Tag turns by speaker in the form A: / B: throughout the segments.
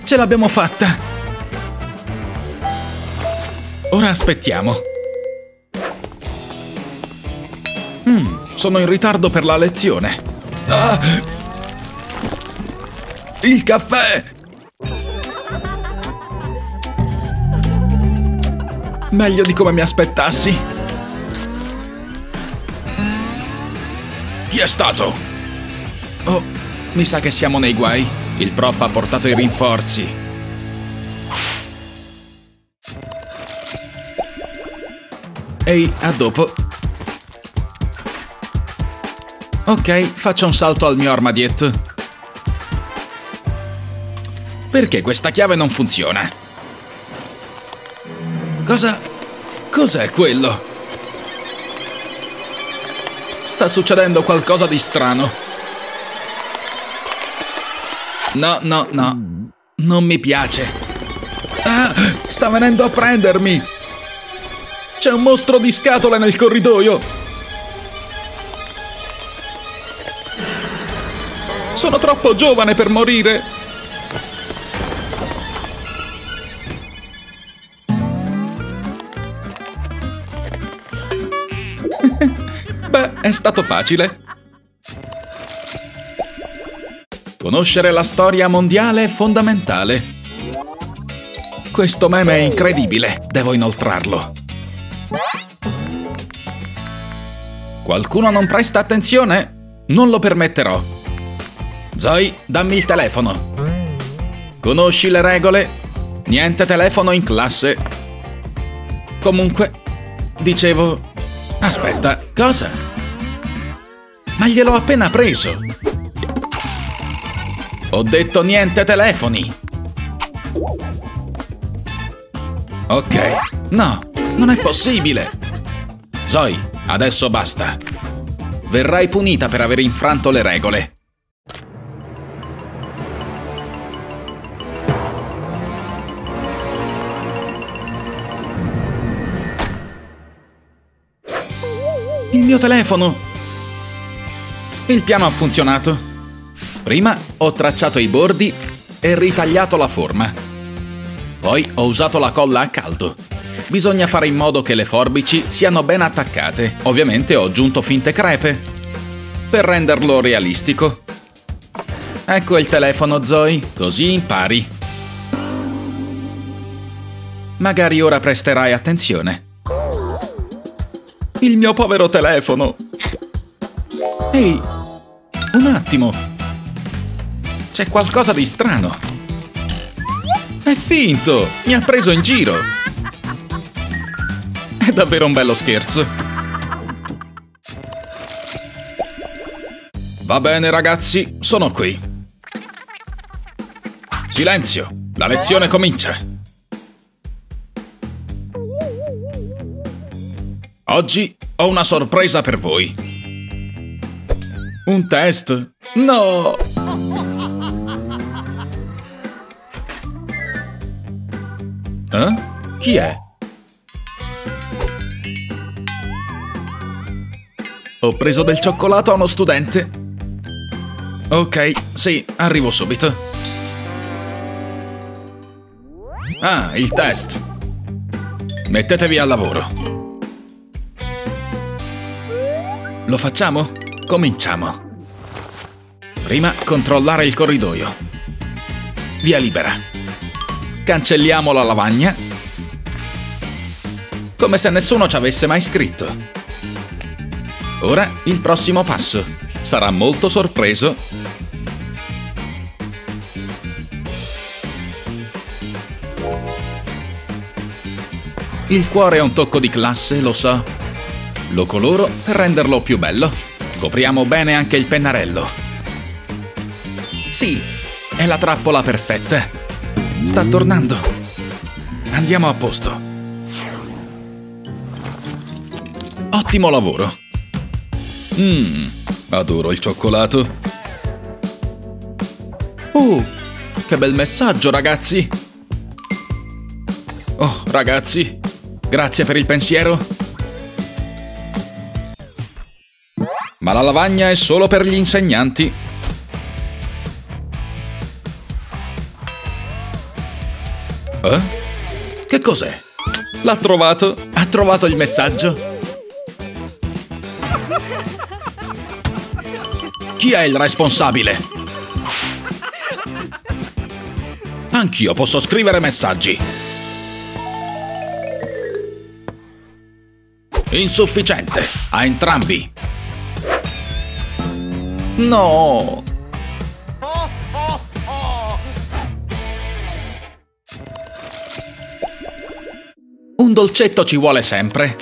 A: Ce l'abbiamo fatta! Ora aspettiamo. Sono in ritardo per la lezione. Ah! Il caffè! Meglio di come mi aspettassi. Chi è stato? Oh, mi sa che siamo nei guai. Il prof ha portato i rinforzi. Ehi, a dopo. Ok, faccio un salto al mio armadietto. Perché questa chiave non funziona? Cos'è quello? Sta succedendo qualcosa di strano. No. Non mi piace. Ah, sta venendo a prendermi. C'è un mostro di scatole nel corridoio. Sono troppo giovane per morire. Beh, è stato facile. Conoscere la storia mondiale è fondamentale. Questo meme è incredibile. Devo inoltrarlo. Qualcuno non presta attenzione? Non lo permetterò. Zoe, dammi il telefono. Conosci le regole? Niente telefono in classe. Comunque, dicevo... Aspetta, cosa? Ma gliel'ho appena preso. Ho detto niente telefoni. Ok. No, non è possibile. Zoe, adesso basta. Verrai punita per aver infranto le regole. Il mio telefono! Il piano ha funzionato. Prima ho tracciato i bordi e ritagliato la forma. Poi ho usato la colla a caldo. Bisogna fare in modo che le forbici siano ben attaccate. Ovviamente ho aggiunto finte crepe per renderlo realistico. Ecco il telefono, Zoe, così impari. Magari ora presterai attenzione. Il mio povero telefono! Ehi, un attimo! C'è qualcosa di strano! È finto! Mi ha preso in giro! È davvero un bello scherzo! Va bene, ragazzi, sono qui! Silenzio! La lezione comincia! Oggi ho una sorpresa per voi. Un test? No! Chi è? Ho preso del cioccolato a uno studente. Ok, sì, arrivo subito. Ah, il test. Mettetevi al lavoro. Lo facciamo? Cominciamo. Prima controllare il corridoio. Via libera. Cancelliamo la lavagna. Come se nessuno ci avesse mai scritto. Ora il prossimo passo. Sarà molto sorpreso. Il cuore è un tocco di classe, lo so. Lo coloro per renderlo più bello. Copriamo bene anche il pennarello. Sì, è la trappola perfetta. Sta tornando. Andiamo a posto. Ottimo lavoro. Adoro il cioccolato. Che bel messaggio, ragazzi. Oh, ragazzi, grazie per il pensiero. Ma la lavagna è solo per gli insegnanti. Che cos'è? L'ha trovato? Ha trovato il messaggio? Chi è il responsabile? Anch'io posso scrivere messaggi. Insufficiente. A entrambi. No! Un dolcetto ci vuole sempre.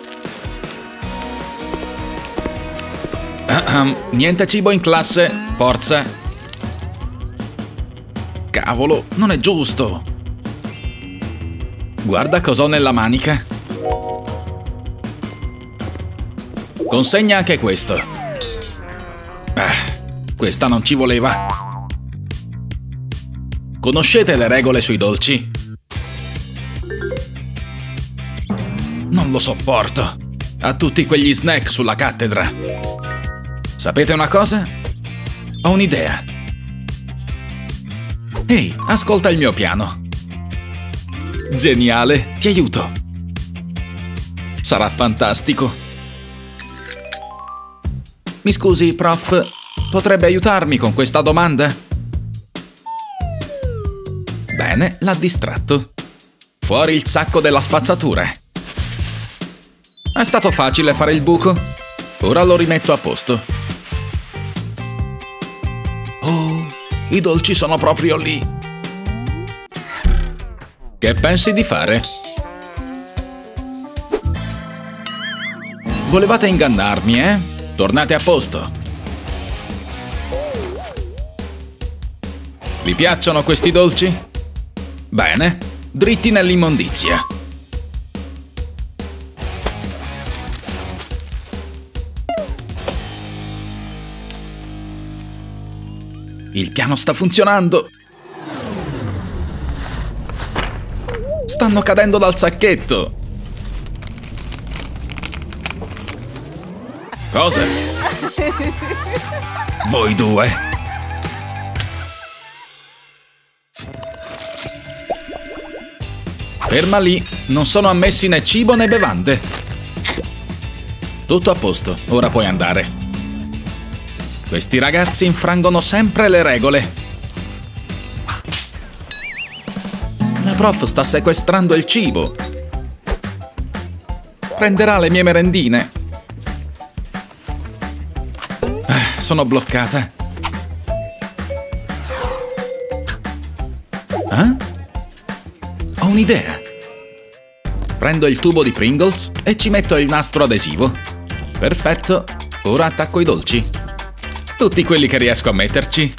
A: Niente cibo in classe, forza. Cavolo, non è giusto. Guarda cosa ho nella manica. Consegna anche questo. Questa non ci voleva. Conoscete le regole sui dolci? Non lo sopporto. Ha tutti quegli snack sulla cattedra. Sapete una cosa? Ho un'idea. Ehi, ascolta il mio piano. Geniale, ti aiuto. Sarà fantastico. Mi scusi, prof, potrebbe aiutarmi con questa domanda? Bene, l'ha distratto. Fuori il sacco della spazzatura. È stato facile fare il buco. Ora lo rimetto a posto. Oh, i dolci sono proprio lì. Che pensi di fare? Volevate ingannarmi, eh? Tornate a posto. Vi piacciono questi dolci? Bene, dritti nell'immondizia. Il piano sta funzionando. Stanno cadendo dal sacchetto. Cosa? Voi due. Ferma lì, non sono ammessi né cibo né bevande. Tutto a posto, ora puoi andare. Questi ragazzi infrangono sempre le regole. La prof sta sequestrando il cibo. Prenderà le mie merendine. Sono bloccata. Ho un'idea. Prendo il tubo di Pringles e ci metto il nastro adesivo. Perfetto. Ora attacco i dolci. Tutti quelli che riesco a metterci.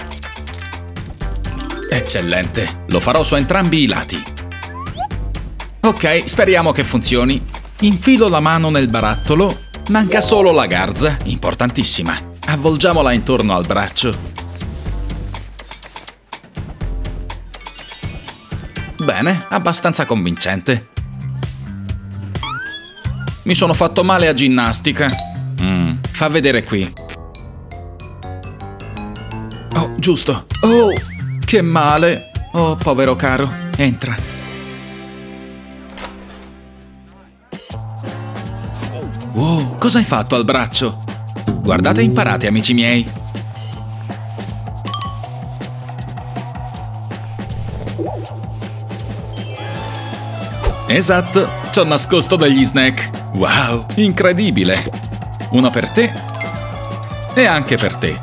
A: Eccellente. Lo farò su entrambi i lati. Ok, speriamo che funzioni. Infilo la mano nel barattolo. Manca solo la garza, importantissima. Avvolgiamola intorno al braccio. Bene, abbastanza convincente. Mi sono fatto male a ginnastica. Fa vedere qui. Oh, giusto. Oh, che male. Oh, povero caro. Entra. Wow, cosa hai fatto al braccio? Guardate e imparate, amici miei. Esatto, ci ho nascosto degli snack. Wow, incredibile. Uno per te e anche per te.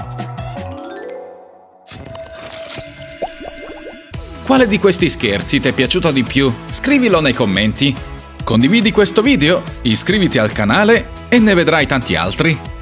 A: Quale di questi scherzi ti è piaciuto di più? Scrivilo nei commenti. Condividi questo video, iscriviti al canale e ne vedrai tanti altri.